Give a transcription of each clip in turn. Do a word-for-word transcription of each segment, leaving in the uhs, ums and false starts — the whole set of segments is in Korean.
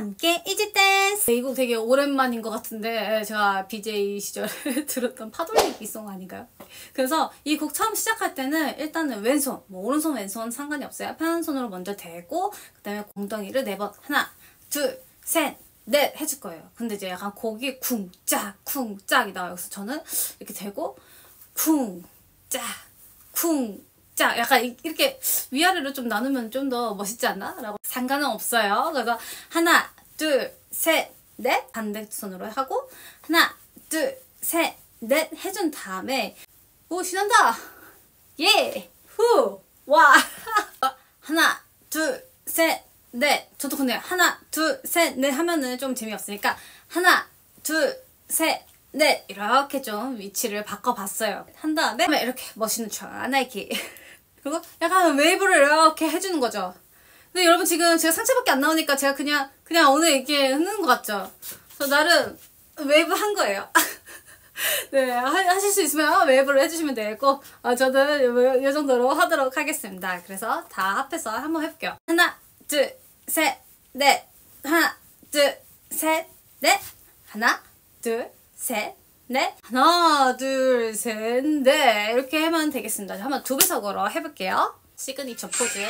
함께 이지 댄스. 이 곡 되게 오랜만인 것 같은데 제가 비제이 시절에 들었던 파돌리기송 아닌가요? 그래서 이 곡 처음 시작할 때는 일단은 왼손, 뭐 오른손 왼손 상관이 없어요. 편한 손으로 먼저 대고 그 다음에 공덩이를 네 번 하나 둘 셋 넷 해줄 거예요. 근데 이제 약간 곡이 쿵짝 쿵짝이 나와요. 그래서 저는 이렇게 대고 쿵짝 쿵짝 약간 이렇게 위아래로 좀 나누면 좀 더 멋있지 않나? 라고 상관은 없어요. 그래서 하나 둘 셋 넷 반대손으로 하고 하나 둘 셋 넷 해준 다음에 오 신난다 예 후 와 하나 둘 셋 넷 저도 근데 하나 둘 셋 넷 하면은 좀 재미없으니까 하나 둘 셋 넷 이렇게 좀 위치를 바꿔봤어요. 한 다음에 이렇게 멋있는 척 나이키 그리고 약간 웨이브를 이렇게 해주는 거죠. 근데 여러분 지금 제가 상체밖에 안 나오니까 제가 그냥 그냥 오늘 이렇게 흔드는 것 같죠? 저 나름 웨이브 한 거예요. 네, 하실 수 있으면 웨이브를 해주시면 되고 어, 저는 이 정도로 하도록 하겠습니다. 그래서 다 합해서 한번 해볼게요. 하나, 둘, 셋, 넷 하나, 둘, 셋, 넷 하나, 둘, 셋, 넷 하나, 둘, 셋, 넷 이렇게 하면 되겠습니다. 한번 두 배속으로 해볼게요. 시그니처 포즈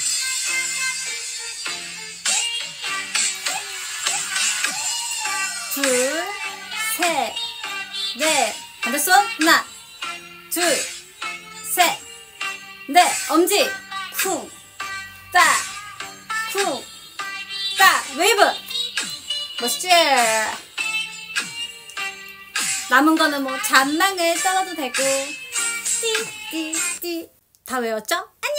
둘, 셋, 넷 반대손 하나, 둘, 셋, 넷 엄지 쿵, 딱, 쿵, 딱 웨이브 멋있지? 남은 거는 뭐 잔망을 떠나도 되고 띠띠띠 다 외웠죠?